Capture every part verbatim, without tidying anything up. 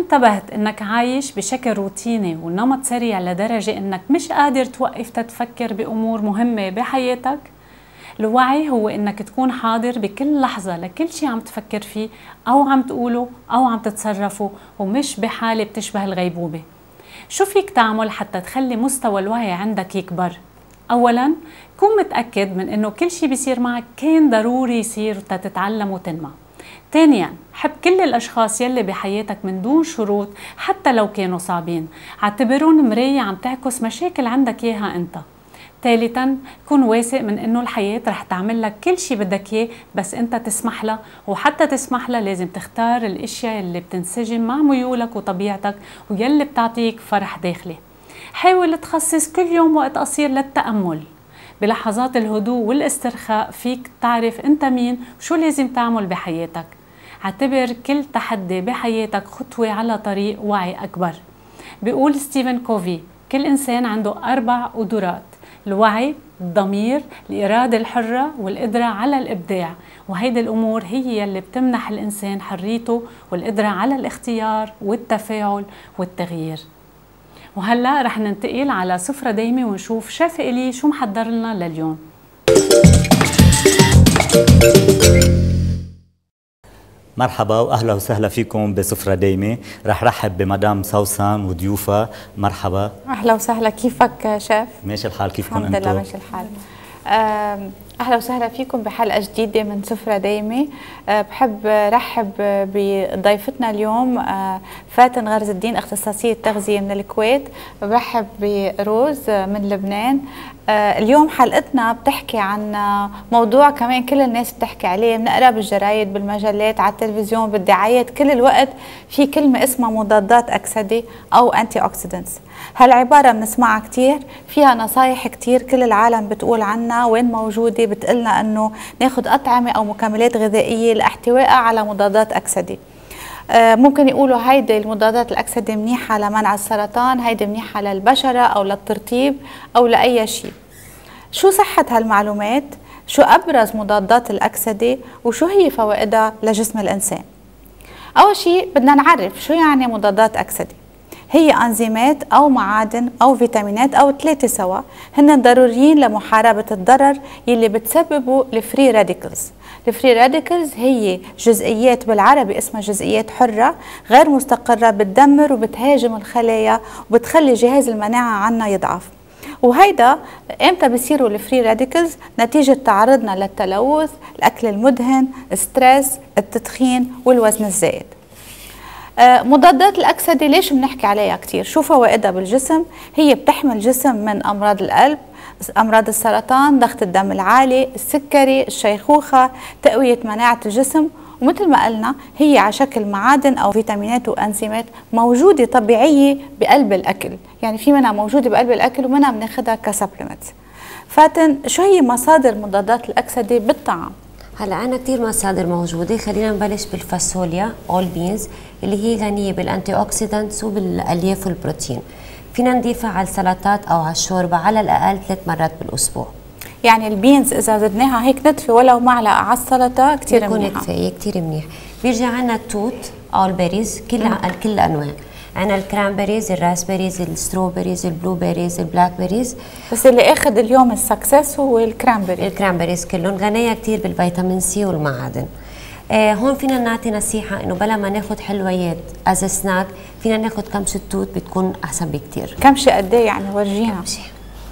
انتبهت انك عايش بشكل روتيني ونمط سريع لدرجة انك مش قادر توقف تتفكر بأمور مهمة بحياتك، الوعي هو انك تكون حاضر بكل لحظة لكل شيء عم تفكر فيه او عم تقوله او عم تتصرفه، ومش بحالة بتشبه الغيبوبة. شو فيك تعمل حتى تخلي مستوى الوعي عندك يكبر؟ اولا، كون متأكد من انه كل شيء بيصير معك كان ضروري يصير تتعلم وتنمى. ثانيا، حب كل الاشخاص يلي بحياتك من دون شروط حتى لو كانوا صعبين، اعتبرون مراية عم تعكس مشاكل عندك اياها انت. ثالثا، كن واثق من انه الحياة رح تعمل لك كل شيء بدك اياه بس انت تسمح لها، وحتى تسمح لها لازم تختار الاشياء اللي بتنسجم مع ميولك وطبيعتك ويلي بتعطيك فرح داخلي. حاول تخصص كل يوم وقت قصير للتأمل. بلحظات الهدوء والاسترخاء فيك تعرف انت مين وشو لازم تعمل بحياتك. اعتبر كل تحدي بحياتك خطوة على طريق وعي أكبر. بيقول ستيفن كوفي كل إنسان عنده أربع قدرات: الوعي، الضمير، الإرادة الحرة، والقدرة على الإبداع، وهيدي الأمور هي اللي بتمنح الإنسان حريته والقدرة على الاختيار والتفاعل والتغيير. وهلأ رح ننتقل على سفرة دايمة ونشوف شيف إلي شو محضر لنا لليوم. مرحبا واهلا وسهلا فيكم بسفرة دايمة. رح رحب بمدام سوسن وضيوفها. مرحبا. اهلا وسهلا، كيفك شيف؟ ماشي الحال، كيفكم انتم؟ الحمد لله ماشي الحال. اهلا وسهلا فيكم بحلقة جديدة من سفرة دايمة. أه بحب رحب بضيفتنا اليوم فاتن غرز الدين، اختصاصية تغذية من الكويت. برحب بروز من لبنان. أه اليوم حلقتنا بتحكي عن موضوع كمان كل الناس بتحكي عليه، بنقرا بالجرايد بالمجلات على التلفزيون بالدعايات كل الوقت، في كلمة اسمها مضادات أكسدة أو أنتي أوكسيدنتس. هالعبارة بنسمعها كتير، فيها نصايح كتير كل العالم بتقول عنها وين موجودة، بتقلنا أنه ناخد أطعمة أو مكملات غذائية لاحتوائها على مضادات أكسدة. آه ممكن يقولوا هيدي المضادات الأكسدة منيحة لمنع السرطان، هيدي منيحة للبشرة أو للترطيب أو لأي شيء. شو صحة هالمعلومات؟ شو أبرز مضادات الأكسدة؟ وشو هي فوائدها لجسم الإنسان؟ أول شيء بدنا نعرف شو يعني مضادات أكسدة. هي أنزيمات أو معادن أو فيتامينات أو ثلاثة سوا، هن ضروريين لمحاربة الضرر يلي بتسببه الفري راديكلز. الفري راديكلز هي جزئيات بالعربي اسمها جزئيات حرة غير مستقرة، بتدمر وبتهاجم الخلايا وبتخلي جهاز المناعة عنا يضعف. وهيدا امتى بيصيروا الفري راديكلز؟ نتيجة تعرضنا للتلوث، الأكل المدهن، الستريس، التدخين والوزن الزائد. مضادات الأكسدة ليش بنحكي عليها كتير؟ شو فوائدها بالجسم؟ هي بتحمي الجسم من أمراض القلب، أمراض السرطان، ضغط الدم العالي، السكري، الشيخوخة، تقوية مناعة الجسم. ومثل ما قلنا هي على شكل معادن أو فيتامينات وأنزيمات موجودة طبيعية بقلب الأكل، يعني في منها موجودة بقلب الأكل ومنها بناخدها كسبلمنت. فاتن، شو هي مصادر مضادات الأكسدة بالطعام؟ هلا عنا كثير مصادر موجوده، خلينا نبلش بالفاصوليا اول بينز اللي هي غنيه بالانتي اوكسيدانتس وبالالياف والبروتين. فينا نضيفها على السلطات او على الشوربه على الاقل ثلاث مرات بالاسبوع. يعني البينز اذا زدناها هيك نتفه ولو معلقه على السلطه كثير منيحه، بيكون كفايه كثير منيح. بيرجع عنا التوت او البيريز كل كل الانواع، عنا الكرانبريز، الراسبريز، الستروبريز، البلوبريز، البلاك بيريز. بس اللي اخذ اليوم السكسس هو الكرانبري. الكرانبريز كلهم غنيه كثير بالفيتامين سي والمعادن. آه هون فينا نعطي نصيحه انه بلا ما ناخذ حلويات از سناك، فينا ناخذ كمشه توت بتكون احسن بكثير. كمشه قد ايه يعني؟ ورجينا. كمشه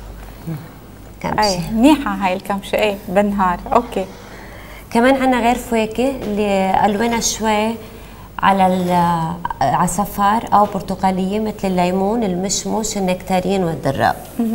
كمشه اي منيحه هاي الكمشه، ايه بالنهار. اوكي. كمان عنا غير فواكه اللي الوانها شوي على العصفار او برتقاليه مثل الليمون، المشمش، النكتارين والدراء.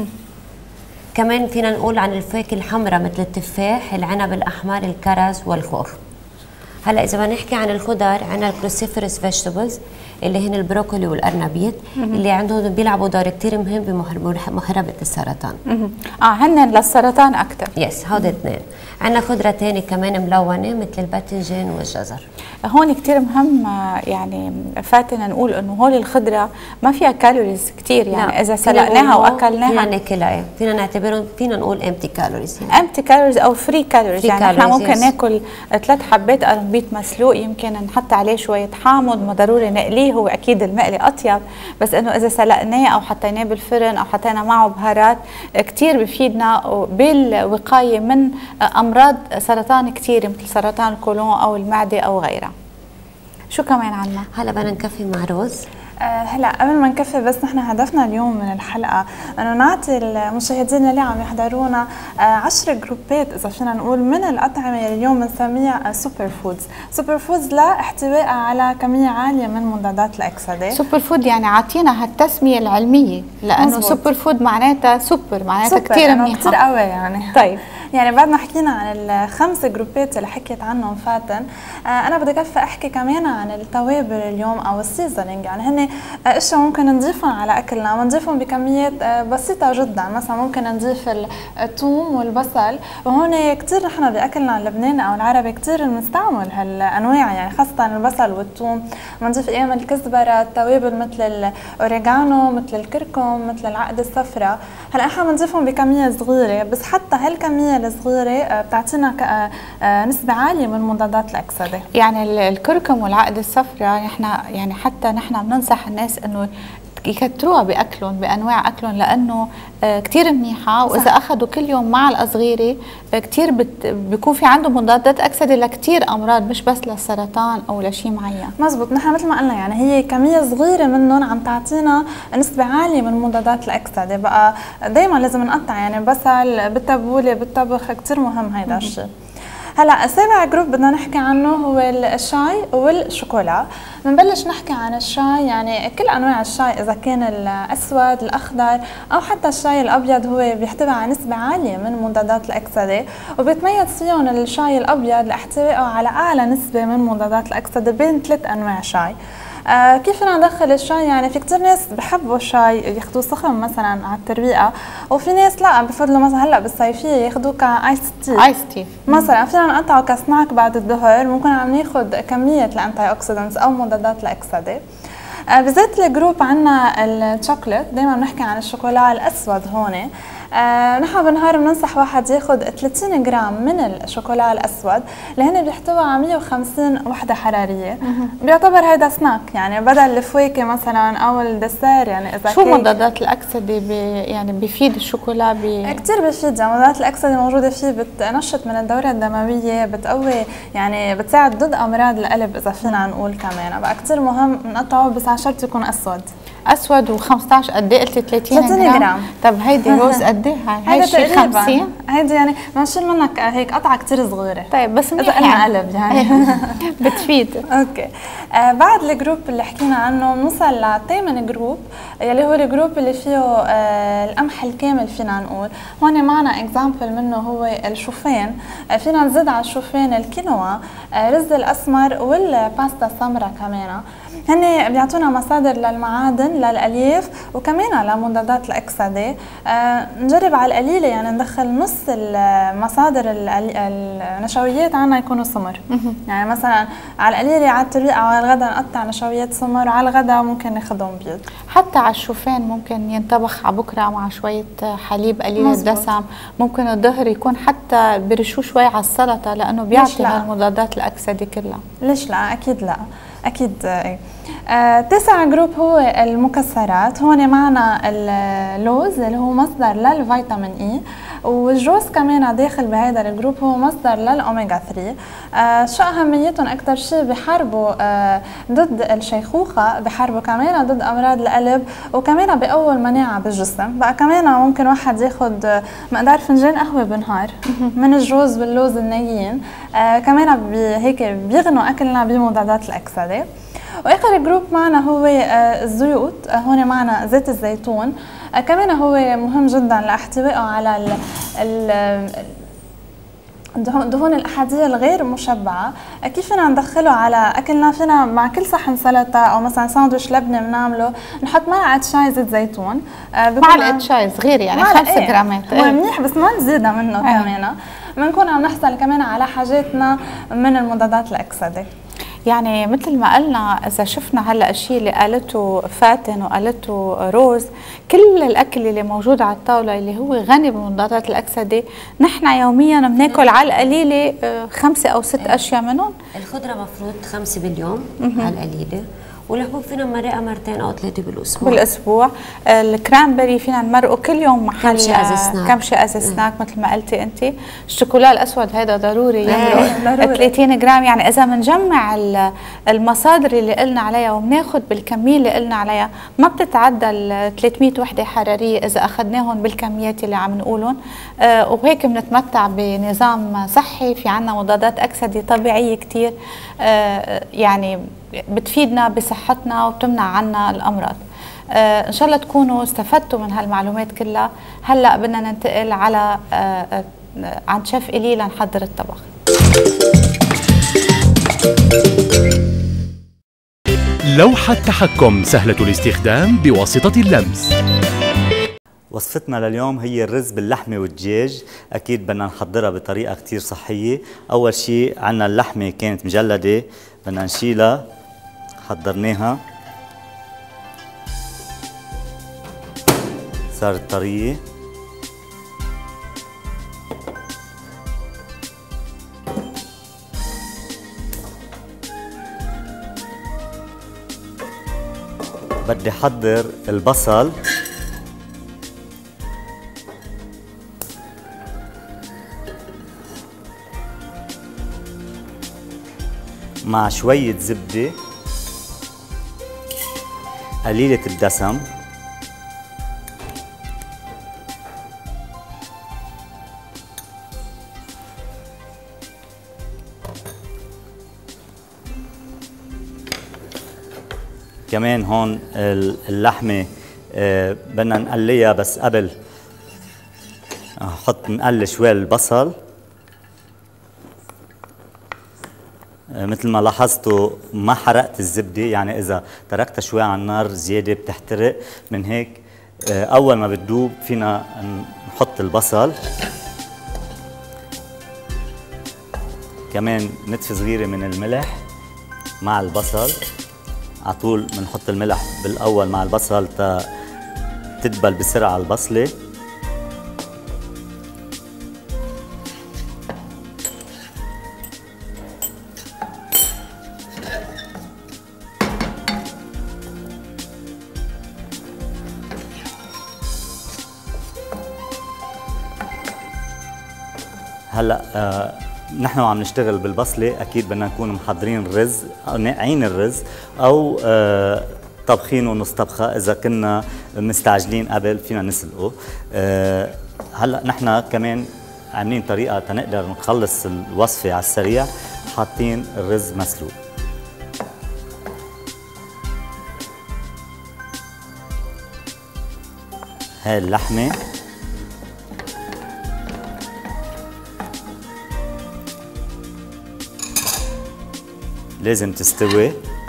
كمان فينا نقول عن الفواكه الحمراء مثل التفاح، العنب الاحمر، الكرز والخوخ. هلا اذا بدنا نحكي عن الخضر، عنا الكروسيفرس فيجيتابلز اللي هن البروكولي والارنبيط اللي عندهم بيلعبوا دور كثير مهم بمحاربه السرطان. اه هن للسرطان اكثر. يس هودي اثنين. عنا خضره ثانيه كمان ملونه مثل الباذنجان والجزر. هون كثير مهم يعني فاتنا نقول انه هول الخضره ما فيها كالوريز كثير، يعني لا. اذا سلقناها واكلناها فينا ناكلها، فينا نعتبرهم، فينا نقول امتي كالوريز، امتي كالوريز او فري كالوريز. يعني احنا ممكن يس. ناكل ثلاث حبات قرنبيط مسلوق، يمكن نحط عليه شويه حامض، ما ضروري نقليه فيه هو اكيد المقلي اطيب، بس انه اذا سلقناه او حطيناه بالفرن او حطينا معه بهارات كثير بفيدنا بالوقايه من امراض سرطان كثيره مثل سرطان القولون او المعده او غيرها. شو كمان عنا؟ هلا بدنا نكفي مع رز. آه هلا قبل ما نكفي بس نحن هدفنا اليوم من الحلقه انه نعطي المشاهدين اللي عم يحضرونا آه عشر جروبات اذا فينا نقول من الاطعمه اللي اليوم بنسميها آه سوبر فودز، سوبر فودز لاحتوائها على كميه عاليه من مضادات الاكسده. سوبر فود يعني عطينا هالتسميه العلميه لانه مزبوط. سوبر فود معناتها سوبر، معناتها كثير منيحه كثير قوي يعني. طيب يعني بعد ما حكينا عن الخمس جروبات اللي حكيت عنهم فاتن، آه انا بدي كفي احكي كمان عن التوابل اليوم او السيزنينج، يعني هن اشياء ممكن نضيفهم على اكلنا ونضيفهم بكميات آه بسيطه جدا. مثلا ممكن نضيف الثوم والبصل، وهون كثير نحن باكلنا اللبناني او العربي كثير بنستعمل هالانواع، يعني خاصه البصل والثوم. بنضيف ايام الكزبره، التوابل مثل الاوريجانو، مثل الكركم، مثل العقد الصفراء. هلا احنا بنضيفهم بكميه صغيره، بس حتى هالكميه الصغيره بتعطينا نسبه عاليه من مضادات الاكسده. يعني الكركم والعقد الصفراء احنا يعني حتى نحن بننصح الناس انه يكتروها باكلهم بانواع اكلهم لانه كثير منيحه، واذا اخذوا كل يوم معلقه صغيره كثير بيكون في عندهم مضادات اكسده لكثير امراض مش بس للسرطان او لشيء معين. مزبوط، نحن مثل ما قلنا يعني هي كميه صغيره منهم عم تعطينا نسبه عاليه من مضادات الاكسده. بقى دائما لازم نقطع يعني بصل بالتبوله بالطبخ، كثير مهم هيدا الشيء. هلا سابع جروب بدنا نحكي عنه هو الشاي والشوكولا. بنبلش نحكي عن الشاي، يعني كل انواع الشاي اذا كان الاسود الاخضر او حتى الشاي الابيض هو بيحتوي على نسبه عاليه من مضادات الاكسده، وبيتميز فيهم الشاي الابيض لاحتوائه على اعلى نسبه من مضادات الاكسده بين ثلاث انواع شاي. آه كيف فينا ندخل الشاي؟ يعني في كثير ناس بحبوا الشاي ياخذوه سخن مثلا على الترويقه، وفي ناس لا بفضلوا مثلا هلا بالصيفيه ياخذوه كايس تي. ايس تي مثلا فينا نقطعه كسناك بعد الظهر، ممكن عم ناخذ كميه الانتي اوكسيدنتس او مضادات الاكسده. آه بذات الجروب عندنا الشوكولات، دائما بنحكي عن الشوكولا الاسود هون. آه نحن بالنهار بننصح واحد ياخذ ثلاثين جرام من الشوكولا الاسود اللي هن بيحتوي على مية وخمسين وحده حراريه. بيعتبر هيدا سناك يعني بدل الفواكه مثلا او الدسر. يعني اذا شو مضادات الاكسده بي يعني بيفيد الشوكولا؟ بي كثير بيفيد. يعني مضادات الاكسده موجوده فيه، بتنشط من الدوره الدمويه، بتقوي يعني بتساعد ضد امراض القلب اذا فينا نقول كمان. بقى كثير مهم نقطعه بس على شرط يكون اسود. اسود و15 قد ايه قلتي؟ ثلاثين جرام. طب هيدي روز قد ايه؟ هيدي شيء خمسين. هيدي يعني بنشيل منك هيك قطعه كثير صغيره. طيب بس اذا قلنا قلب يعني بتفيد. اوكي. آه بعد الجروب اللي حكينا عنه بنوصل للثامن جروب يلي هو الجروب اللي فيه آه القمح الكامل. فينا نقول هون معنا اكزامبل منه هو الشوفان. آه فينا نزيد على الشوفان الكينوا، آه رز الاسمر والباستا السمراء كمان. هن بيعطونا مصادر للمعادن للالياف وكمان لمضادات الاكسده. آه نجرب على القليله يعني ندخل نص المصادر النشويات عنا يكونوا سمر. يعني مثلا على القليله على الطريقه على الغداء نقطع نشويات سمر، وعلى الغداء ممكن ناخذهم بيض. حتى على الشوفان ممكن ينطبخ على بكره مع شويه حليب قليل الدسم. ممكن الظهر يكون حتى برشوه شوي على السلطه لانه بيعطي هالمضادات الاكسده كلها. ليش لا؟ اكيد لا، اكيد ايه. آه، تسع جروب هو المكسرات. هون معنا اللوز اللي هو مصدر للفيتامين اي، والجوز كمان داخل بهذا الجروب هو مصدر للاوميجا ثلاثة. آه، شو اهميتهم؟ اكثر شيء بحاربوا آه، ضد الشيخوخه، بحاربوا كمان ضد امراض القلب، وكمان بقووا المناعه بالجسم. بقى كمان ممكن واحد ياخذ مقدار فنجان قهوه بالنهار من الجوز واللوز النيين. آه، كمان بي هيك بيغنوا اكلنا بمضادات الاكسده. واخر جروب معنا هو الزيوت. هون معنا زيت الزيتون، كمان هو مهم جدا لاحتوائه على ال ال الدهون الاحاديه الغير مشبعه. كيف فينا ندخله على اكلنا؟ فينا مع كل صحن سلطه او مثلا ساندويش لبنه بنعمله نحط معلقه شاي زيت زيتون. معلقه شاي صغيره يعني خمسة ايه جرامات. هو منيح بس ما نزيدها منه ايه. كمان بنكون عم نحصل كمان على حاجاتنا من المضادات الاكسده. يعني مثل ما قلنا اذا شفنا هلا الشيء اللي قالته فاتن وقالته روز، كل الاكل اللي موجود على الطاوله اللي هو غني بمضادات الاكسده نحن يوميا بناكل على القليله خمسه او ست اشياء منهم. الخضره مفروض خمسه باليوم على القليله، والحبوب فينا نمرقها مرتين او ثلاثه بالاسبوع. بالاسبوع. الكرانبري فينا نمرقه كل يوم محل كمشي از سناك. كمشي از سناك مثل ما قلتي انت. الشوكولا الاسود هذا ضروري يمرق ضروري. ثلاثين جرام. يعني اذا بنجمع المصادر اللي قلنا عليها وبناخذ بالكميه اللي قلنا عليها ما بتتعدى ال ثلاثمية وحده حراريه اذا اخذناهم بالكميات اللي عم نقولهم. آه وهيك بنتمتع بنظام صحي، في عنا مضادات اكسده طبيعيه كثير آه يعني بتفيدنا بصحتنا وبتمنع عنا الامراض. آه ان شاء الله تكونوا استفدتوا من هالمعلومات كلها. هلا بدنا ننتقل على آه آه عند شيف إلي لنحضر الطبخ. لوحة تحكم سهلة الاستخدام بواسطة اللمس. وصفتنا لليوم هي الرز باللحمة والدجاج. أكيد بدنا نحضرها بطريقة كتير صحية. أول شيء عنا اللحمة كانت مجلدة، بدنا نشيلها، حضرناها صارت طرية. بدي أحضر البصل مع شوية زبدة قليلة الدسم، كمان هون اللحمة آه بدنا نقليها، بس قبل نحط نقلي شوي البصل. آه مثل ما لاحظتوا ما حرقت الزبدة، يعني إذا تركتها شوي على النار زيادة بتحترق. من هيك آه أول ما بتدوب فينا نحط البصل، كمان نتفة صغيرة من الملح مع البصل. على طول بنحط الملح بالاول مع البصل تا تدبل بسرعه البصله. هلا آه نحن وعم نشتغل بالبصله اكيد بدنا نكون محضرين الرز، ناقعين الرز او آه طبخينه نص طبخه. اذا كنا مستعجلين قبل فينا نسلقه. آه هلا نحن كمان عاملين طريقه تنقدر نخلص الوصفه على السريع، حاطين الرز مسلوق. هاي اللحمه لازم تستوي،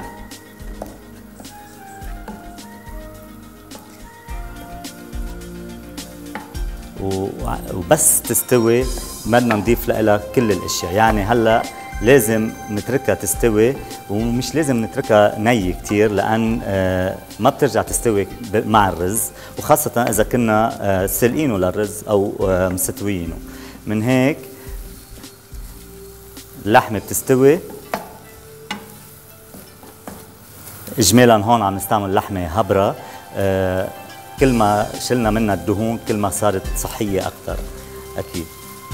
وبس تستوي بدنا نضيف لها كل الاشياء. يعني هلا لازم نتركها تستوي، ومش لازم نتركها ني كتير لان ما بترجع تستوي مع الرز، وخاصه اذا كنا سلقينه للرز او مستويينه. من هيك اللحمه بتستوي. اجمالا هون عم نستعمل لحمه هبره، آه كل ما شلنا منها الدهون كل ما صارت صحيه اكثر اكيد.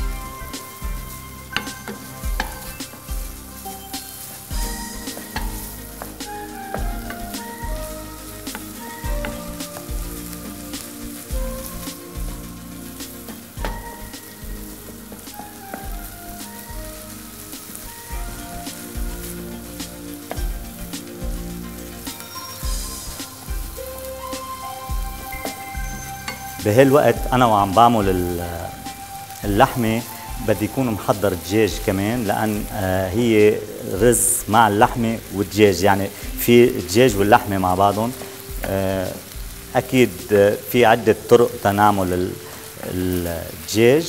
بهالوقت انا وعم بعمل اللحمه بدي يكون محضر الدجاج كمان، لان هي رز مع اللحمه والدجاج، يعني في الدجاج واللحمه مع بعضهم. اكيد في عده طرق تنعمل الدجاج،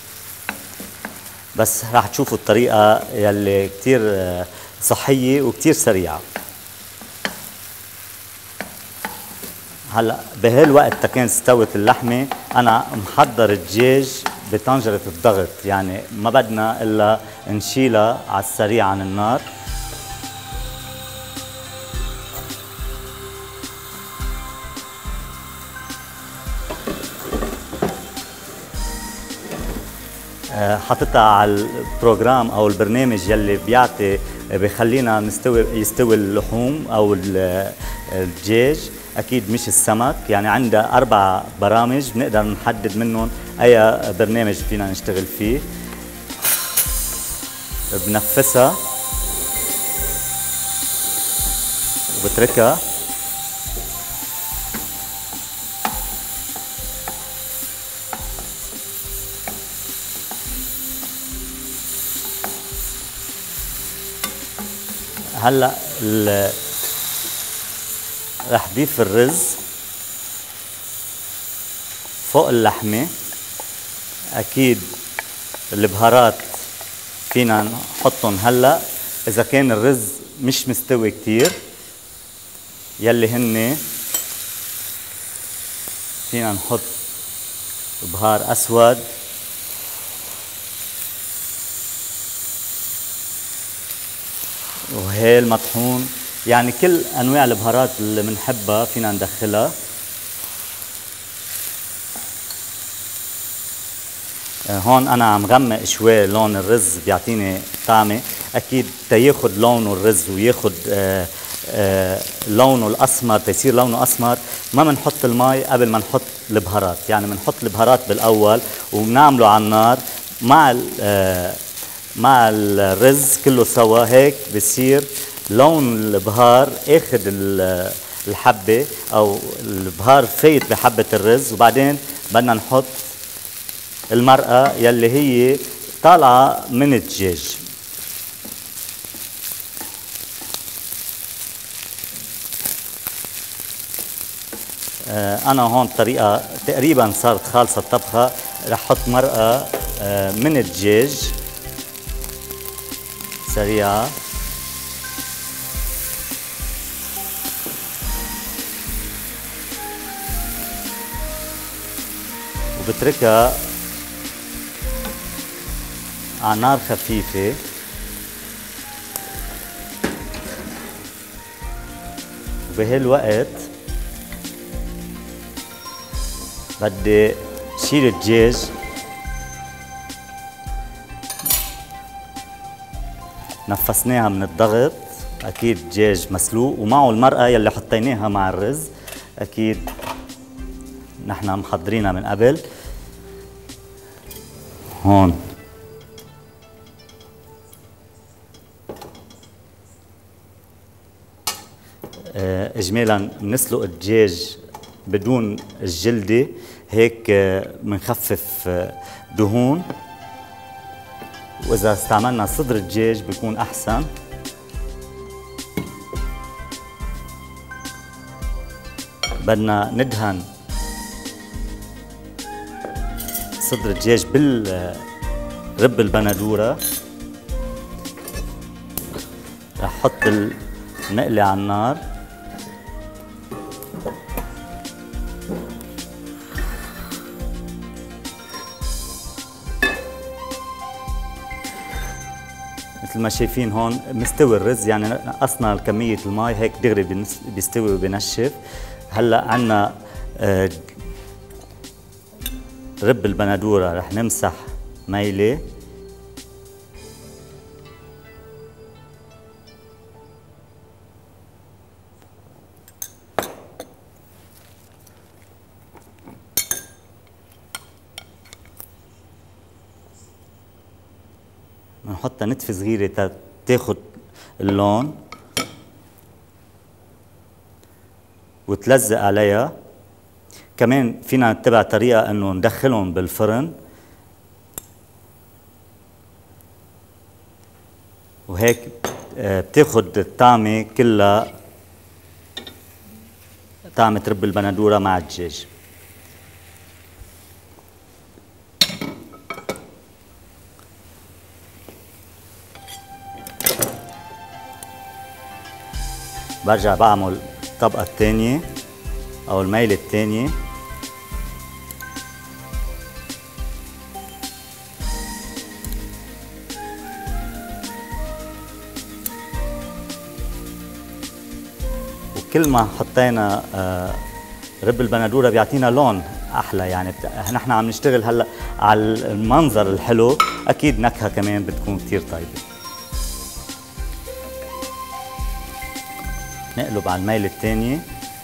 بس راح تشوفوا الطريقه يلي كثير صحيه وكثير سريعه. هلا بهالوقت تكون استوت اللحمه، انا محضر الدجاج بطنجره الضغط، يعني ما بدنا الا نشيلها على السريع عن النار. حاططها على البروجرام او البرنامج يلي بيعطي بخلينا نستوي يستوي اللحوم او الدجاج، اكيد مش السمك. يعني عندها اربع برامج بنقدر نحدد منهم اي برنامج فينا نشتغل فيه. بنفسها وبتركها هلا رح ضيف الرز فوق اللحمه. اكيد البهارات فينا نحطهم هلا اذا كان الرز مش مستوي كتير، يلي هن فينا نحط بهار اسود، وهيل مطحون، يعني كل انواع البهارات اللي بنحبها فينا ندخلها. هون انا عم غمق شوي لون الرز بيعطيني طعمه. اكيد تياخد لونه الرز وياخد آه آه لونه الاسمر، تيصير لونه اسمر ما بنحط المي قبل ما نحط البهارات. يعني بنحط البهارات بالاول وبنعمله على النار مع آه مع الرز كله سوا، هيك بصير لون البهار اخذ الحبه او البهار فايت بحبه الرز. وبعدين بدنا نحط المرقه يلي هي طالعه من الدجاج. انا هون طريقه تقريبا صارت خالصه الطبخه. رح احط مرقه من الدجاج سريعه، وبتركها على نار خفيفه. وبهالوقت بدي شيل الدجاج نفسناها من الضغط. اكيد دجاج مسلوق ومعه المرقه يلي حطيناها مع الرز، اكيد نحن محضرينها من قبل. هون اجمالا بنسلق الدجاج بدون الجلده، هيك بنخفف دهون. واذا استعملنا صدر الدجاج بيكون احسن. بدنا ندهن صدر الدجاج بالرب البندوره. رح احط المقلي على النار، مثل ما شايفين هون مستوي الرز. يعني نقصنا كمية المي هيك دغري بيستوي وبينشف. هلا عنا آه رب البندوره رح نمسح ميله. بنحطها نتفه صغيره تاخد اللون وتلزق عليها. كمان فينا نتبع طريقه انه ندخلهم بالفرن، وهيك بتاخد الطعمه كلها، طعمه رب البندوره مع الدجاج. برجع بعمل الطبقة الثانية أو الميلة الثانية. وكل ما حطينا رب البندورة بيعطينا لون احلى. يعني بت... نحن عم نشتغل هلا على المنظر الحلو، اكيد نكهه كمان بتكون كثير طيبه. نقلب على الميله الثانيه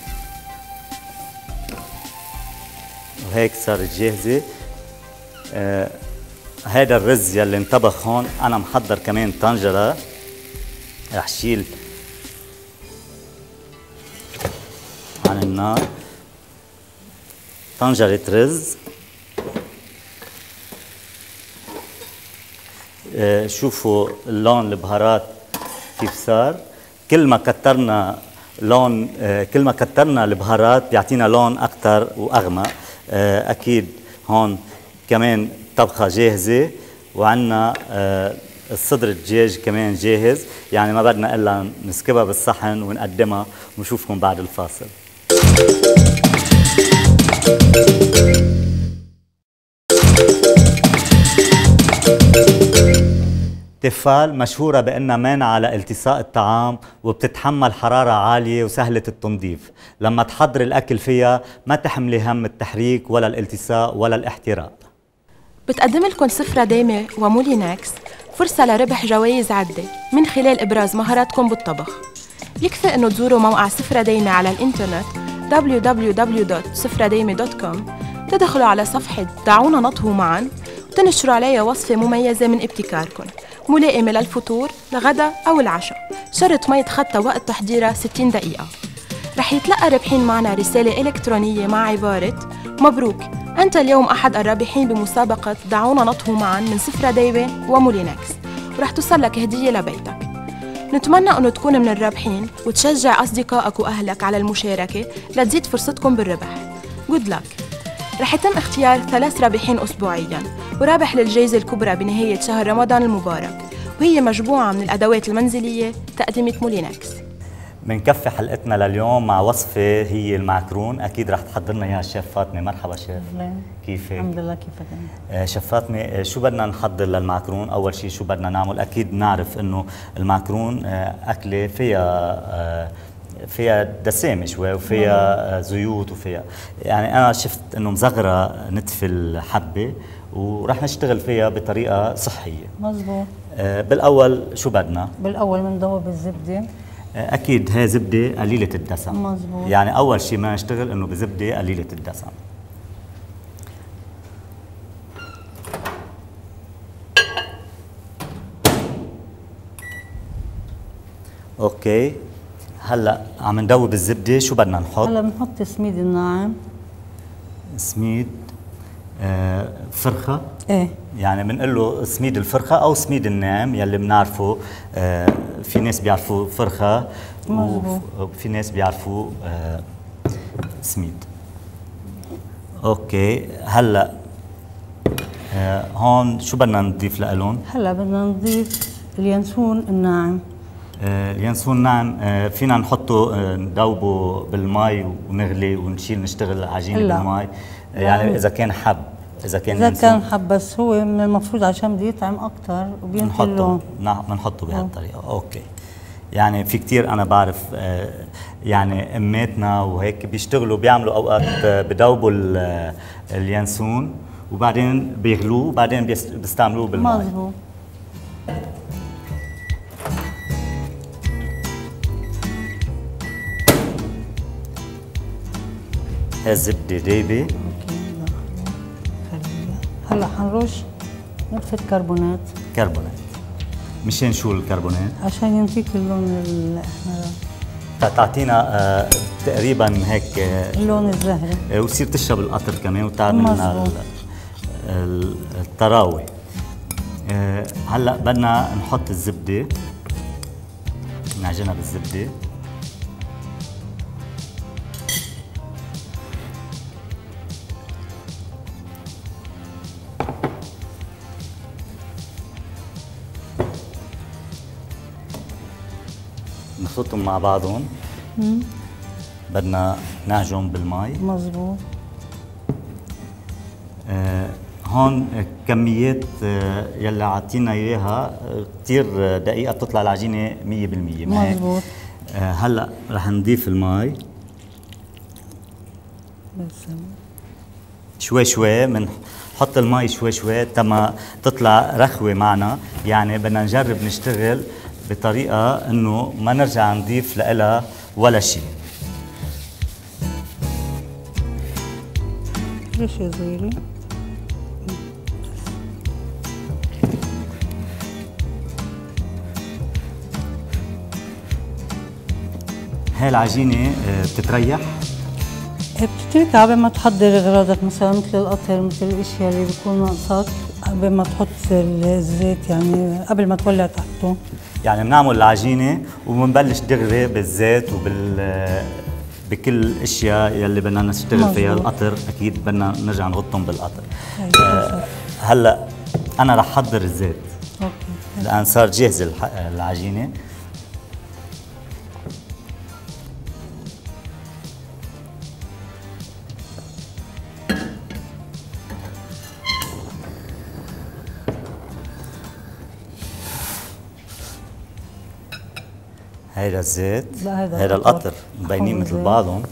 وهيك صارت جاهزه. آه هذا الرز يلي انطبخ هون انا محضر كمان طنجره، رح شيل عن النار طنجرة رز. آه شوفوا اللون البهارات كيف صار. كل ما كترنا لون آه كل ما كترنا البهارات بيعطينا لون اكثر واغمق. آه اكيد هون كمان طبخه جاهزه، وعندنا آه الصدر الدجاج كمان جاهز، يعني ما بدنا الا نسكبها بالصحن ونقدمها ونشوفكم بعد الفاصل. تفال مشهورة بأنها مانعة لالتصاق الطعام وبتتحمل حرارة عالية وسهلة التنظيف. لما تحضر الأكل فيها ما تحملي هم التحريك ولا الالتصاق ولا الاحتراق. بتقدم لكم سفرة دايمة ومولينكس فرصة لربح جوائز عدة من خلال إبراز مهاراتكم بالطبخ. يكفي أنه تزوروا موقع سفرة دايمة على الإنترنت دبليو دبليو دبليو دوت سفرة دايمة دوت كوم، تدخلوا على صفحة دعونا نطهو معاً وتنشروا عليها وصفة مميزة من ابتكاركم، ملائمة للفطور، الغداء أو العشاء. شرط ما يتخطى وقت تحضيرها ستين دقيقة. رح يتلقى رابحين معنا رسالة إلكترونية مع عبارة مبروك، أنت اليوم أحد الرابحين بمسابقة دعونا نطهو معاً من سفرة دايمة ومولينكس، ورح توصل لك هدية لبيتك. نتمنى أنه تكون من الرابحين وتشجع أصدقائك وأهلك على المشاركة لتزيد فرصتكم بالربح. Good luck. رح يتم اختيار ثلاث رابحين أسبوعياً، ورابح للجائزة الكبرى بنهاية شهر رمضان المبارك، وهي مجموعة من الأدوات المنزلية تقدمة مولينكس. بنكفي حلقتنا لليوم مع وصفة هي المعكرون، أكيد رح تحضر لنا إياها الشيف فاطمة. مرحبا شيف. كيفك؟ الحمد لله. كيفك؟ آه شيف فاطمة، شو بدنا نحضر للمعكرون؟ أول شيء شو بدنا نعمل؟ أكيد نعرف إنه المعكرون آه أكلة فيها آه فيها دسامة شوي وفيها آه زيوت وفيها، يعني أنا شفت إنه مصغرة نتف الحبة ورح نشتغل فيها بطريقة صحية. مزبوط. آه بالأول شو بدنا؟ بالأول بندوب الزبدة. أكيد هي زبدة قليلة الدسم. مزبوط. يعني أول شيء ما نشتغل إنه بزبدة قليلة الدسم. أوكي، هلا عم ندوب الزبدة، شو بدنا نحط؟ هلا بنحط سميد الناعم. سميد آه فرخة؟ ايه، يعني بنقول له سميد الفرخة أو سميد الناعم يلي بنعرفه. آه في ناس بيعرفوا فرخة وفي ناس بيعرفوا آه سميد. أوكي، هلا آه هون شو بدنا نضيف لألون؟ هلا بدنا نضيف اليانسون الناعم. آه اليانسون الناعم آه فينا نحطه آه ندوبه بالماء ونغلي ونشيل نشتغل عجينة بالماء. آه يعني إذا كان حب إذا كان إذا كان حب، بس هو من المفروض عشان بده يطعم أكثر وبينطي اللون. نعم، بنحطه بهالطريقة. أوكي، يعني في كتير أنا بعرف آه يعني أماتنا وهيك بيشتغلوا بيعملوا أوقات آه بدوبوا اليانسون وبعدين بيغلوه وبعدين بيستعملوه بالماء. مظبوط. هاي الزبدة دايبة. هلا حنرش نقطة كربونات. كربونات مشان شو الكربونات؟ عشان ينطيك اللون الأحمر، تعطينا آه تقريبا هيك آه اللون الزهري، آه وتصير تشرب القطر كمان وتعمل لنا الطراوة. آه هلا بدنا نحط الزبدة، نعجنها بالزبدة. نخلطهم مع بعضهم. مم. بدنا نعجن بالماء. مزبوط. آه هون كميات آه يلي عطينا اياها كثير دقيقه بتطلع العجينه مية بالمية. مزبوط. آه هلا رح نضيف الماء. شوي شوي بنحط المي شوي شوي تما تطلع رخوه معنا. يعني بدنا نجرب نشتغل بطريقه انه ما نرجع نضيف لها ولا شيء. رشه صغيره. هاي العجينه بتتريح؟ بتتركها قبل ما تحضر اغراضك، مثلا مثل القطر، مثل الاشياء اللي بيكون ناقصك قبل ما تحط الزيت، يعني قبل ما تولع تحته. يعني بنعمل العجينه وبنبلش دغري بالزيت وبال بكل الاشياء يلي بدنا نشتغل فيها. القطر اكيد بدنا نرجع نغطهم بالقطر. آه هلا انا رح احضر الزيت. اوكي. الان صار جاهزه العجينه. هيدا الزيت، هيدا القطر مبينين مثل بعضهم.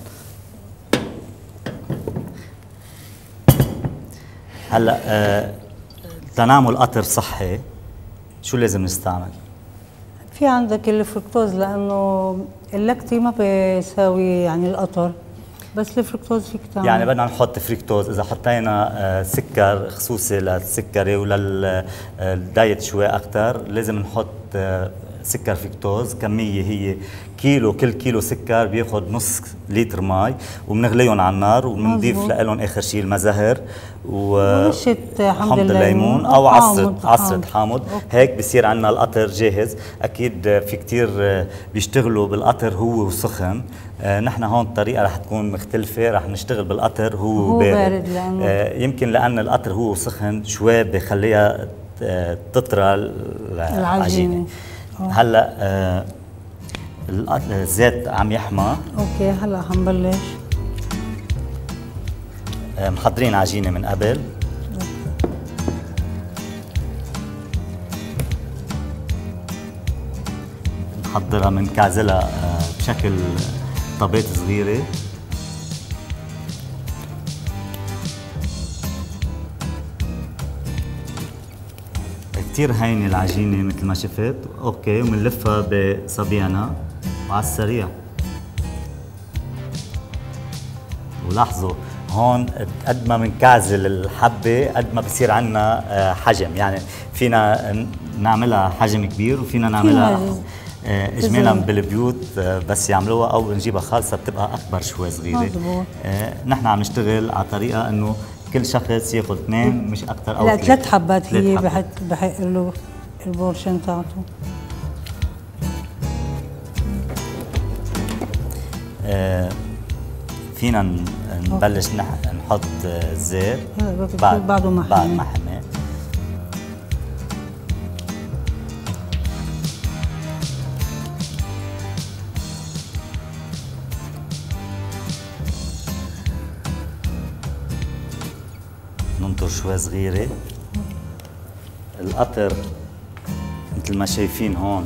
هلا آه تنعمل قطر صحي شو لازم نستعمل؟ في عندك الفركتوز، لانه اللاكتي ما بيساوي يعني القطر، بس الفركتوز فيك تعمل. يعني بدنا نحط فريكتوز. اذا حطينا آه سكر خصوصي للسكري وللدايت شوي اكثر لازم نحط آه سكر فركتوز. كمية هي كيلو، كل كيلو سكر بياخد نص لتر مي، وبنغليهم على النار وبنضيف لهم اخر شيء المزهر ورشة حامض الليمون او عصرة عصرة حامض. هيك بصير عندنا القطر جاهز. اكيد في كتير بيشتغلوا بالقطر هو وسخن. آه نحن هون الطريقة رح تكون مختلفة، رح نشتغل بالقطر هو, هو بارد, بارد لأنه آه يمكن لأن القطر هو سخن شوي بخليها تطرى العجينة. هلا آه الزيت عم يحمى. اوكي هلا حنبلش. آه محضرين عجينه من قبل. نحضرها بنكعزلها آه بشكل طبات صغيره. كتير هينه العجينه مثل ما شفت. اوكي وبنلفها بصبيعنا وعلى السريع. ولاحظوا هون قد ما بنكعزل الحبه قد ما بصير عندنا حجم. يعني فينا نعملها حجم كبير وفينا نعملها اجمالا بالبيوت بس يعملوها، او نجيبها خالصه بتبقى اكبر شوي صغيره. نحن عم نشتغل على طريقه انه كل شخص ياخذ اثنين مش اكثر او لا ثلاث حبات هي بحق بحق له البورشن تاعته. آه فينا نبلش نحط الزيت بعد بعده ما بعد ما حمى. ننطر شوي صغيرة. القطر مثل ما شايفين هون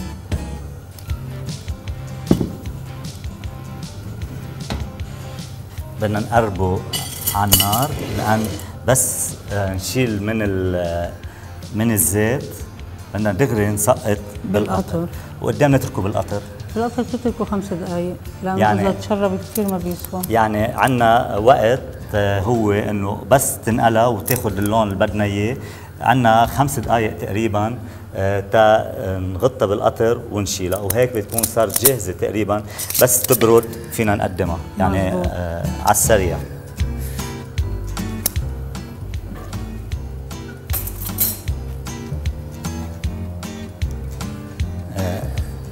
بدنا نقربه على النار، لأن بس نشيل من من الزيت بدنا دغري نسقط بالقطر. وقدام نتركه بالقطر؟ بالقطر بتتركه خمس دقائق، لأنه يعني إذا تشرب كثير ما بيسوى. يعني عندنا وقت هو انه بس تنقلها وتاخذ اللون اللي بدنا اياه. عندنا خمس دقائق تقريبا تا نغطها بالقطر ونشيلها، وهيك بتكون صارت جاهزه تقريبا. بس تبرد فينا نقدمها يعني آه على السريع. آه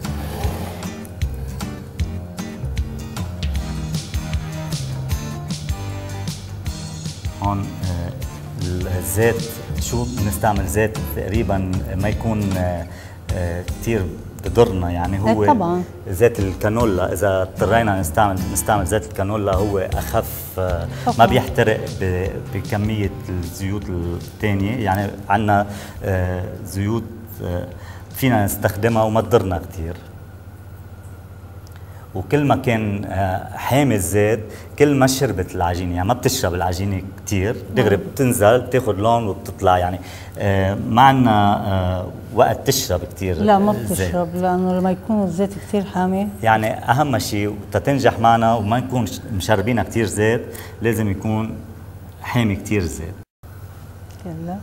هون آه الزيت شو بنستعمل زيت تقريبا ما يكون آه كثير بضرنا. يعني هو طبعا زيت الكانولا، اذا اضطرينا نستعمل نستعمل زيت الكانولا هو اخف، آه ما بيحترق بكميه الزيوت الثانيه. يعني عندنا آه زيوت آه فينا نستخدمها وما تضرنا كثير. وكل ما كان حامي الزيت كل ما شربت العجينه، يعني ما بتشرب العجينه كثير دغري، بتنزل بتاخذ لون وبتطلع. يعني ما عندنا وقت تشرب كثير. لا ما بتشرب، لانه لما يكون الزيت كثير حامي. يعني اهم شيء تتنجح معنا وما نكون مشربينها كثير زيت، لازم يكون حامي كثير الزيت. يلا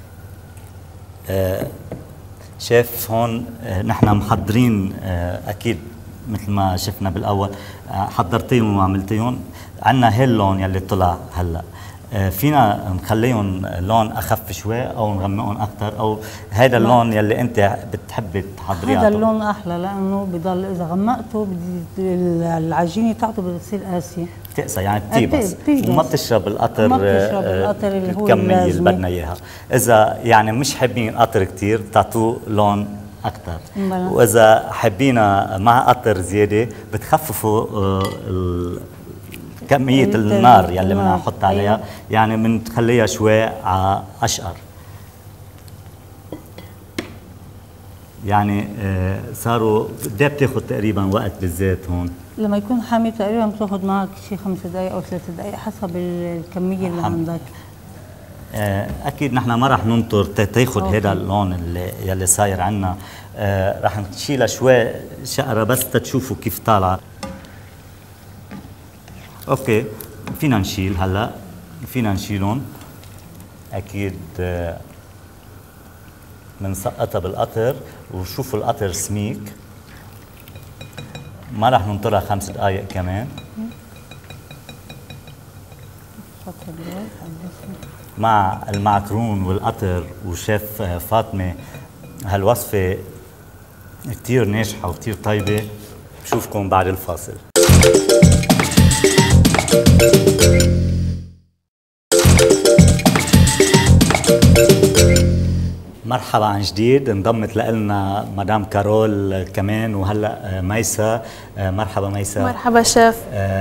آه شايف هون آه نحن محضرين آه اكيد مثل ما شفنا بالاول، آه حضرتيهم وعملتيهم. عندنا هي اللون يلي طلع هلا، آه فينا نخليهم لون اخف شوي او نغمقهم اكثر، او هذا اللون يلي انت بتحبي تحضريه؟ هذا اللون احلى، لانه بضل اذا غمقته العجينه تاعته بتصير قاسيه، بتقسى يعني بتيبس وما بتشرب القطر، ما بتشرب القطر اللي هو الكميه اللي بدنا اياها. اذا يعني مش حابين قطر كثير بتعطوه لون اكثر، واذا حابينا مع قطر زياده بتخففوا آه كميه النار يلي بدنا نحط عليها، يعني بنخليها شوي على اشقر. يعني آه صاروا قد ايه بتاخذ تقريبا وقت بالزيت هون؟ لما يكون حامي تقريبا بتاخذ معك شي خمس دقائق او ثلاث دقائق حسب الكميه اللي حم. عندك. آه اكيد نحن ما رح ننطر تاخذ هذا اللون اللي يلي صاير عندنا، آه رح نشيلها شوي شقره بس تتشوفوا كيف طالعه. اوكي فينا نشيل هلا، فينا نشيلهم اكيد. آه بنسقطها بالقطر وشوفوا القطر سميك، ما رح ننطرها خمس دقائق كمان. مع المعكرون والقطر وشيف فاطمة هالوصفة كتير ناجحة وكتير طيبة. بشوفكم بعد الفاصل. مرحبا عن جديد، انضمت لنا مدام كارول كمان وهلا ميسا. مرحبا ميسا. مرحبا شيف.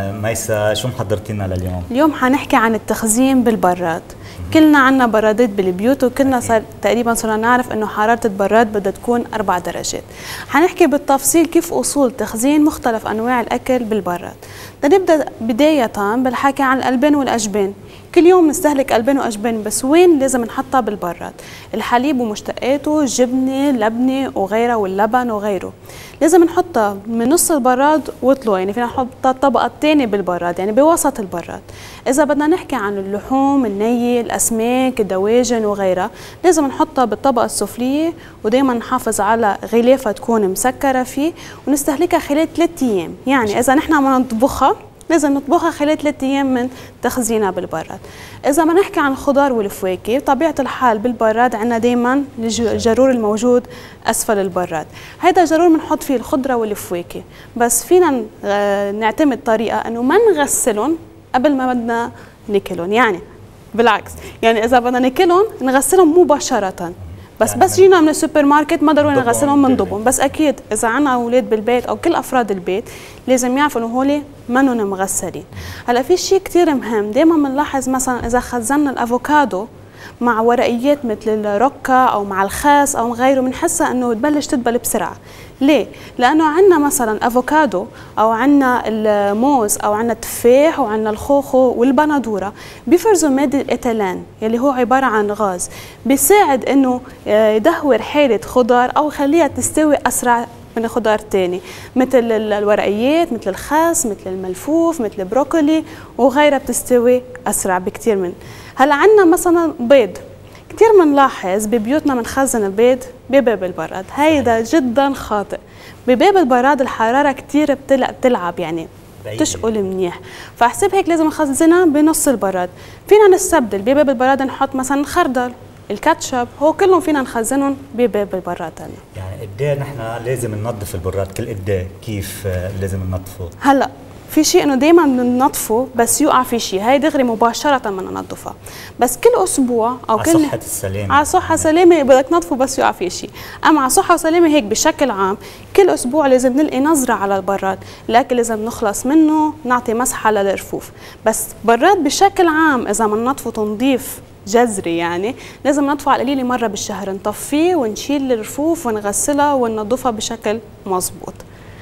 ميسا شو محضرتي لنا لليوم؟ اليوم حنحكي عن التخزين بالبراد. كلنا عنا برادات بالبيوت وكلنا صار تقريبا صرنا نعرف انه حرارة البراد بدها تكون أربع درجات. حنحكي بالتفصيل كيف اصول تخزين مختلف انواع الاكل بالبراد. نبدا بداية بالحكي عن الألبان والأجبان. كل يوم نستهلك ألبان وأجبان، بس وين لازم نحطها بالبراد؟ الحليب ومشتقاته، الجبنة، اللبنة وغيرها واللبن وغيره. لازم نحطها من نص البراد وطلوع، يعني فينا نحطها الطبقة الثانية بالبراد، يعني بوسط البراد. إذا بدنا نحكي عن اللحوم، النية، الأسماك، الدواجن وغيرها، لازم نحطها بالطبقة السفلية، ودايما نحافظ على غلافها تكون مسكرة فيه، ونستهلكها خلال ثلاث أيام. يعني إذا نحن بدنا نطبخها لازم نطبخها خلال ثلاث أيام من تخزينها بالبراد. إذا ما نحكي عن الخضار والفواكه، طبيعة الحال بالبراد عندنا دايما الجرور الموجود أسفل البراد. هذا الجرور بنحط فيه الخضرة والفواكه، بس فينا نعتمد طريقة إنه ما نغسلهم قبل ما بدنا ناكلهم، يعني بالعكس، يعني إذا بدنا ناكلهم نغسلهم مباشرة. بس يعني بس جينا من السوبر ماركت ما ضروري نغسلهم بنضبهم، بس اكيد اذا عنا اولاد بالبيت او كل افراد البيت لازم يعرفوا انه هول منهم مغسلين. هلا في شيء كثير مهم، دائما بنلاحظ مثلا اذا خزنا الافوكادو مع ورقيات مثل الروكا او مع الخاص او غيره بنحسها انه تبلش تدبل بسرعه. ليه؟ لانه عندنا مثلا افوكادو او عندنا الموز او عندنا التفاح وعندنا الخوخو والبندوره بيفرزوا ماده الاتيلين يلي هو عباره عن غاز بيساعد انه يدهور حاله خضار او يخليها تستوي اسرع من خضار تاني، مثل الورقيات، مثل الخس، مثل الملفوف، مثل البروكولي وغيرها بتستوي اسرع بكثير. من هلا عندنا مثلا بيض، كثير بنلاحظ ببيوتنا بنخزن البيض بباب البراد، هيدا جدا خاطئ. بباب البراد الحراره كثير بتلعب، يعني بتشقل منيح، فحسب هيك لازم نخزنها بنص البراد. فينا نستبدل بباب البراد نحط مثلا خردل، الكاتشب، هو كلهم فينا نخزنهم بباب البراد تاني. يعني قد ايه نحن لازم ننظف البراد؟ كل قد ايه كيف لازم ننظفه؟ هلا في شيء انه دائما بننظفه بس يوقع في شيء، هي دغري مباشره بدنا ننظفها، بس كل اسبوع او على كل صحه السلامه، على صحه سلامه بدك تنظفه بس يوقع في شيء. اما على صحه وسلامه هيك بشكل عام كل اسبوع لازم نلقي نظره على البراد، الاكل لازم نخلص منه، نعطي مسحه للرفوف. بس براد بشكل عام اذا بننظفه تنظيف جذري يعني لازم ننظفه على القليله مره بالشهر، نطفيه ونشيل الرفوف ونغسلها وننظفها بشكل مضبوط.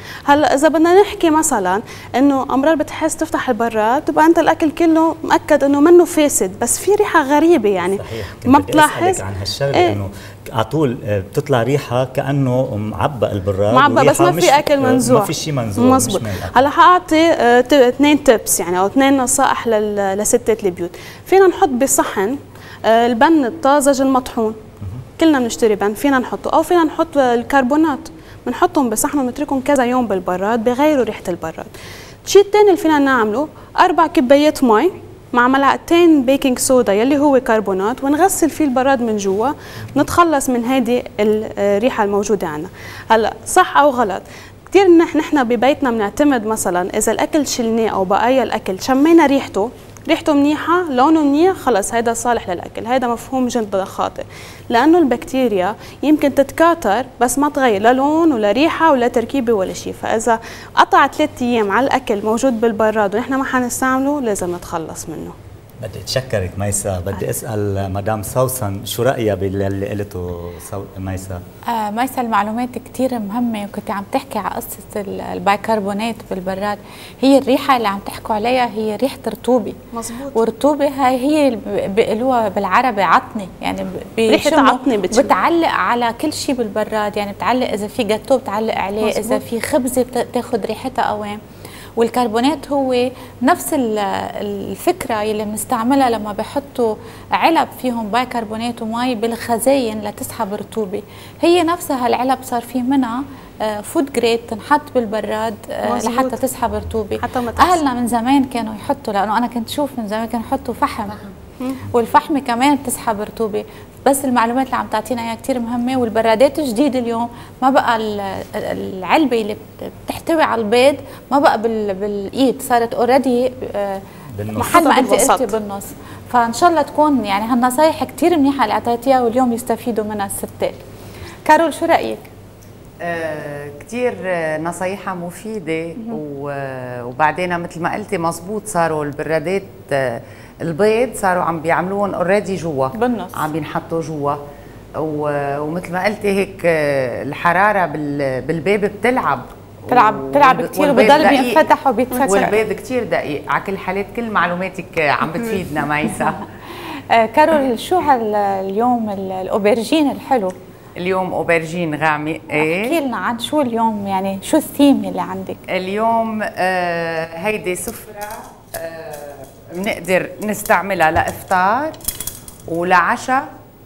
هلا اذا بدنا نحكي مثلا انه امرار بتحس تفتح البراد تبقى انت الاكل كله مؤكد انه منه فاسد، بس في ريحه غريبه يعني صحيح. ما بتلاحظ عن هالشغله ايه؟ انه على طول بتطلع ريحه كانه معبى البراد، معبى بس ما في اكل منزوع، ما في شيء منزوع. مزبوط. هلا حاعطي اثنين تيبس يعني او اثنين نصائح لستات البيوت. فينا نحط بصحن البن الطازج المطحون، كلنا بنشتري بن فينا نحطه، او فينا نحط الكربونات بنحطهم بصحن ونتركهم كذا يوم بالبراد بغيروا ريحه البراد. الشيء الثاني اللي فينا نعمله اربع كبايات مي مع ملعقتين بيكنج صودا يلي هو كربونات، ونغسل فيه البراد من جوا، نتخلص من هذه الريحه الموجوده عندنا. هلا صح او غلط، كثير نحن ببيتنا بنعتمد مثلا اذا الاكل شلناه او بقايا الاكل شمينا ريحته، ريحته منيحه، لونه منيح، خلص هيدا صالح للاكل. هيدا مفهوم جدا خاطئ، لانه البكتيريا يمكن تتكاثر بس ما تغير لا لون ولا ريحه ولا تركيبه ولا شيء، فاذا قطع ثلاث ايام على الاكل موجود بالبراد ونحن ما حنستعمله لازم نتخلص منه. بدي اتشكرك ميسا. بدي اسال مدام سوسن شو رايها باللي قلته ميسا؟ آه ميسا المعلومات كثير مهمه، وكنت عم تحكي على قصه البيكربونات بالبراد. هي الريحه اللي عم تحكوا عليها هي ريحه رطوبه. مزبوط. والرطوبه هاي هي اللي بيقولوها بالعربي عطنه، يعني ريحه عطنه بتعلق على كل شيء بالبراد، يعني بتعلق اذا في جاتو بتعلق عليه، مزبوط. اذا في خبزه بتاخذ ريحتها قوام. والكربونات هو نفس الفكره اللي بنستعملها لما بحطوا علب فيهم بايكربونات ومي بالخزاين لتسحب رطوبه، هي نفسها العلب صار في منها فود جريد تنحط بالبراد لحتى تسحب رطوبه. اهلنا من زمان كانوا يحطوا، لانه انا كنت شوف من زمان كانوا يحطوا فحم، والفحمه كمان بتسحب رطوبه. بس المعلومات اللي عم تعطينا اياها كثير مهمه. والبرادات الجديده اليوم ما بقى العلبه اللي بتحتوي على البيض ما بقى بالايد، صارت اوريدي محل ما انت قلتي بالنص. فان شاء الله تكون يعني هالنصايح كثير منيحه اللي اعطيتيها واليوم يستفيدوا منها الستات. كارول شو رايك؟ آه كثير نصايحها مفيده، وبعدين مثل ما قلتي مزبوط، صاروا البرادات آه البيض صاروا عم بيعملوهم اوريدي جوا بالنص، عم بينحطوا جوا، ومثل ما قلتي هيك الحراره بالبيض بتلعب بتلعب بتلعب كثير وبضل بينفتح وبيتفكر، والبيض كثير دقيق. على كل حالات كل معلوماتك عم بتفيدنا ميسا. كارول شو هاليوم الاوبرجين الحلو؟ اليوم اوبرجين غامق. ايه احكي لنا عن شو اليوم، يعني شو الثيم اللي عندك اليوم؟ آه هيدي سفره آه بنقدر نستعملها لافطار ولعشاء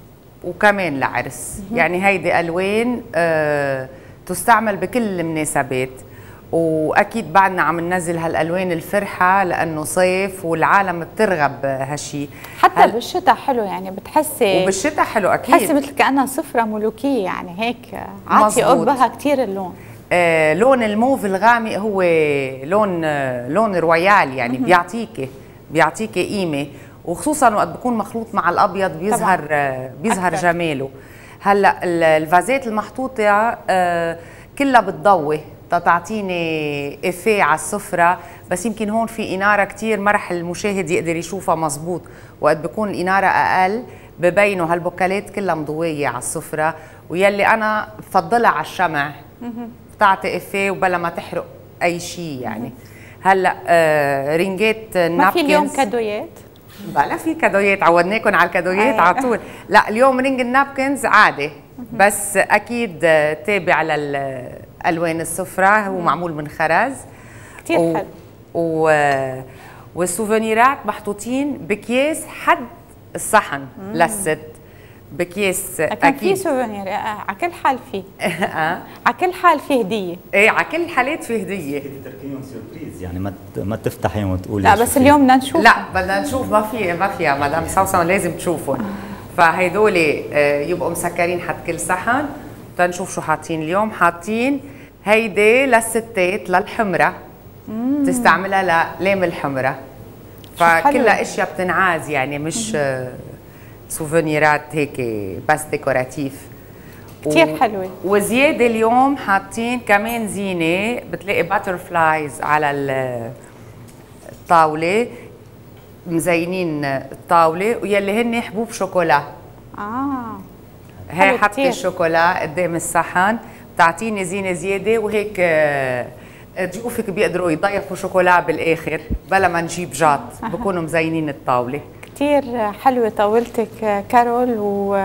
وكمان لعرس. يعني هيدي الوان آه تستعمل بكل المناسبات، واكيد بعدنا عم ننزل هالالوان الفرحه لانه صيف والعالم بترغب هالشيء. حتى هل... بالشتاء حلو، يعني بتحسي وبالشتاء حلو اكيد، بتحسي مثل كانها سفره ملوكيه، يعني هيك عاطي قبها كثير اللون. آه لون الموف الغامق هو لون آه لون رويال، يعني بيعطيكي بيعطيكي قيمه، وخصوصا وقت بكون مخلوط مع الابيض بيظهر آه بيظهر أكثر. جماله. هلا الفازات المحطوطه آه كلها بتضوي تعطيني افيه على السفره، بس يمكن هون في اناره كثير ما رح المشاهد يقدر يشوفها مزبوط. وقت بكون الاناره اقل ببينوا هالبوكالات كلها مضويه على السفره، ويلي انا بفضلها على الشمع بتعطي افيه وبلا ما تحرق اي شيء. يعني هلا آه رينجات النابكنز ما في اليوم كادويات؟ بلا في كادويات، عودناكم على الكادويات على طول. لا اليوم رينج النابكنز عادي، بس اكيد تابع للالوان السفره، هو معمول من خرز كثير و... حلو، و... والسوفونيرات محطوطين بكياس حد الصحن للست، بكياس اكيد, أكيد. في سوفونير على كل حال في على كل حال في هديه. ايه على كل الحالات في هديه، تركيهم سيربريز يعني ما ما تفتحيهم وتقولي لا بس اليوم بدنا نشوف. لا بدنا نشوف، ما في ما فيها مدام سوسن لازم تشوفهم. فهيدول يبقوا مسكرين حد كل صحن. تنشوف شو حاطين اليوم. حاطين هيدي للستات للحمرة، تستعملها للام الحمرة، فكلها اشياء بتنعاز، يعني مش سوفونيرات هيك بس ديكوراتيف. كثير حلوه. وزياده اليوم حاطين كمان زينه، بتلاقي باترفلايز على الطاوله، مزينين الطاوله، ويلي هن حبوب شوكولا. اه هي حطي الشوكولا قدام الصحن، بتعطيني زينه زياده، وهيك ضيوفك بيقدروا يضيفوا شوكولا بالاخر بلا ما نجيب جات، بكونوا مزينين الطاوله. كتير حلوة طاولتك كارول،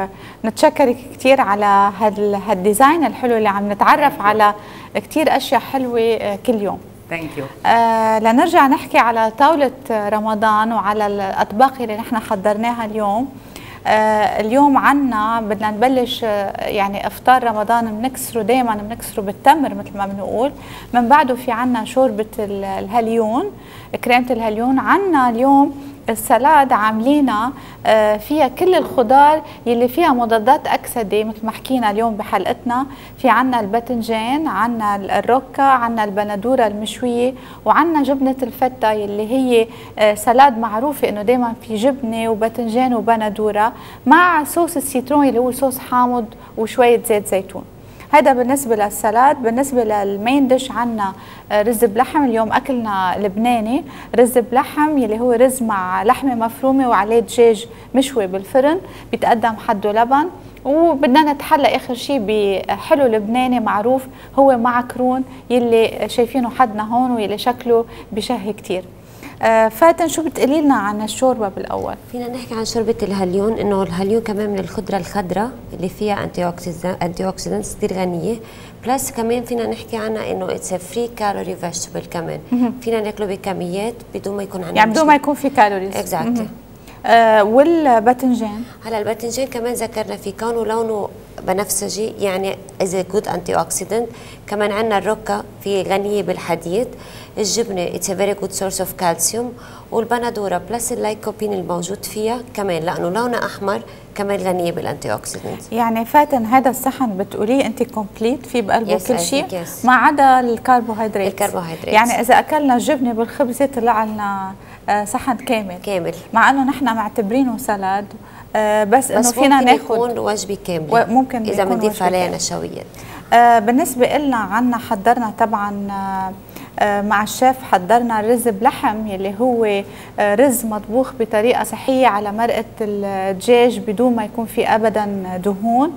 ونتشكرك كتير على هالديزاين الحلو اللي عم نتعرف على كتير أشياء حلوة كل يوم. ثانك يو. آه لنرجع نحكي على طاولة رمضان وعلى الأطباق اللي نحن حضرناها اليوم. آه اليوم عنا بدنا نبلش آه يعني افطار رمضان بنكسره دائما بنكسره بالتمر مثل ما بنقول، من بعده في عنا شوربة الهليون، كريمة الهليون. عنا اليوم السلاد عاملينها آه فيها كل الخضار يلي فيها مضادات أكسدة مثل ما حكينا اليوم بحلقتنا. في عنا الباذنجان، عنا الروكا، عنا البندورة المشوية، وعنا جبنة الفتة يلي هي آه سلاد معروفة انه دايما في جبنة وباذنجان وبندورة مع صوص السيترون اللي هو صوص حامض وشوية زيت زيتون. هذا بالنسبة للسلاد. بالنسبة للمين ديش عنا رز بلحم. اليوم أكلنا لبناني، رز بلحم يلي هو رز مع لحمة مفرومة وعليه دجاج مشوي بالفرن، بيتقدم حده لبن. وبدنا نتحلى آخر شيء بحلو لبناني معروف هو معكرون يلي شايفينه حدنا هون ويلي شكله بشهي كتير. آه فاتن، شو بتقولي لنا عن الشوربه بالاول؟ فينا نحكي عن شوربه الهليون، انه الهليون كمان من الخضره الخضراء اللي فيها انتي اوكسيدنت انتي اوكسيدنتس كثير غنيه، بلس كمان فينا نحكي عنها انه اتس فري كالوري فيجيتابل كمان. فينا ناكله بكميات بدون ما يكون عندنا يعني بدون ما يكون في كالوريز. اكزاكتلي. آه والباذنجان، هلا الباذنجان كمان ذكرنا في كونه لونه بنفسجي يعني از جود انتي اوكسيدنت. كمان عندنا الروكا في غنيه بالحديد، الجبنه اتس فيري جود سورس اوف كالسيوم، والبندوره بلس اللايكوبين الموجود فيها كمان لانه لونها احمر كمان غنيه بالانتي اوكسيدنت. يعني فاتن هذا الصحن بتقوليه انت كومبليت في بقلبه yes, كل شيء yes. ما عدا الكربوهيدرات. الكربوهيدرات يعني اذا اكلنا الجبنه بالخبزه طلع لنا صحن كامل كامل، مع انه نحن معتبرينه سلاد آه بس, بس انه فينا ناخذ يكون وجبه كامله ممكن اذا بنضيف عليها نشويات. آه بالنسبه لنا عنا حضرنا طبعا آه مع الشيف حضرنا رز بلحم يلي هو رز مطبوخ بطريقه صحيه على مرقه الدجاج بدون ما يكون في ابدا دهون.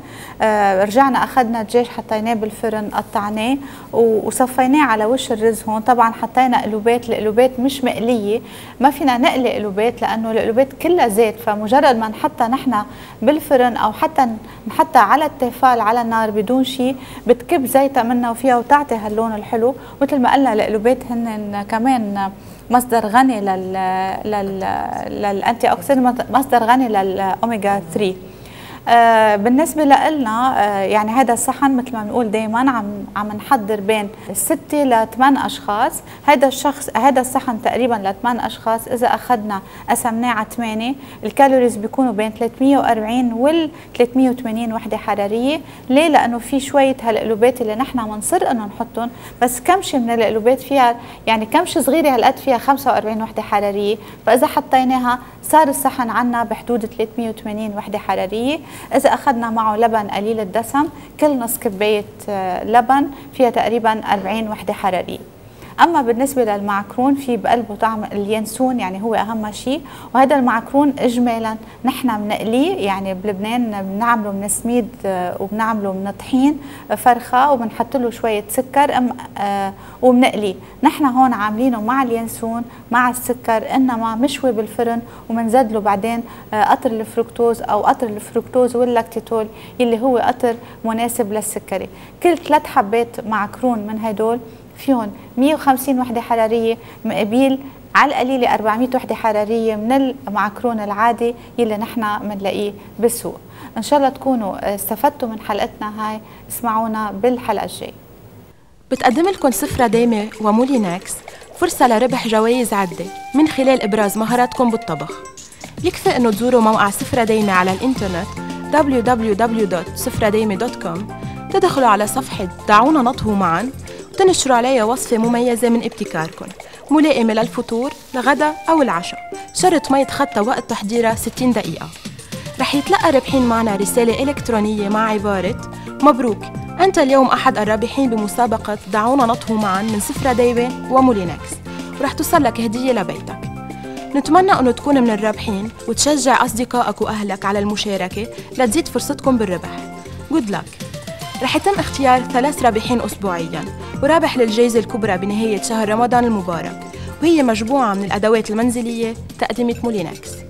رجعنا اخذنا الدجاج حطيناه بالفرن قطعناه وصفيناه على وش الرز. هون طبعا حطينا قلوبات، القلوبات مش مقليه، ما فينا نقلي قلوبات لانه القلوبات كلها زيت، فمجرد ما نحطها نحن بالفرن او حتى نحطها على التيفال على النار بدون شيء بتكب زيتها منها وفيها وتعطي هاللون الحلو. مثل ما قلنا القلوبات هن كمان مصدر غني لل لل للانتي اوكسيدنت، مصدر غني للاوميجا ثلاثة. آه بالنسبة لنا آه يعني هذا الصحن مثل ما بنقول دائما عم عم نحضر بين ستة لثمان أشخاص. هذا الشخص هذا الصحن تقريبا لثمان أشخاص. إذا أخذنا قسمناه على ثمانية الكالوريز بيكونوا بين ثلاثمية وأربعين وال ثلاثمية وثمانين وحدة حرارية. ليه؟ لأنه في شوية هالقلوبات اللي نحن بنصر إنه نحطهم، بس كمشة من القلوبات فيها يعني كمشة صغيرة هالقد فيها خمسة وأربعين وحدة حرارية، فإذا حطيناها صار الصحن عنا بحدود ثلاثمية وثمانين وحدة حرارية. إذا أخذنا معه لبن قليل الدسم، كل نص كباية لبن فيها تقريبا أربعين وحدة حرارية. أما بالنسبة للمعكرون في بقلبه طعم اليانسون يعني هو أهم شيء، وهذا المعكرون إجمالا نحن بنقليه يعني بلبنان بنعمله من سميد وبنعمله من طحين فرخة وبنحط له شوية سكر أم آه وبنقليه. نحن هون عاملينه مع اليانسون مع السكر إنما مشوي بالفرن وبنزيد له بعدين آه قطر الفركتوز أو قطر الفركتوز واللاكتيتول اللي هو قطر مناسب للسكري. كل ثلاث حبات معكرون من هدول فيهم مية وخمسين وحدة حرارية مقابل على القليلة أربعمية وحدة حرارية من المعكرون العادي يلي نحن بنلاقيه بالسوق. إن شاء الله تكونوا استفدتوا من حلقتنا هاي، اسمعونا بالحلقة الجاية. بتقدم لكم سفرة دايمة ومولينكس فرصة لربح جوائز عدة من خلال إبراز مهاراتكم بالطبخ. يكفي إنه تزوروا موقع سفرة دايمة على الإنترنت دبليو دبليو دبليو دوت سفرة دايمة دوت كوم، تدخلوا على صفحة دعونا نطهو معاً وتنشروا عليها وصفة مميزة من ابتكاركم ملائمة للفطور الغداء أو العشاء. شرط ما يتخطى وقت تحضيرها ستين دقيقة. رح يتلقى رابحين معنا رسالة إلكترونية مع عبارة مبروك أنت اليوم أحد الرابحين بمسابقة دعونا نطهو معاً من سفرة دايمة ومولينكس، ورح توصل لك هدية لبيتك. نتمنى أنه تكون من الرابحين وتشجع أصدقائك وأهلك على المشاركة لتزيد فرصتكم بالربح. Good luck. رح يتم اختيار ثلاث رابحين أسبوعياً، ورابح للجائزة الكبرى بنهاية شهر رمضان المبارك، وهي مجموعة من الأدوات المنزلية تقدمت مولينكس.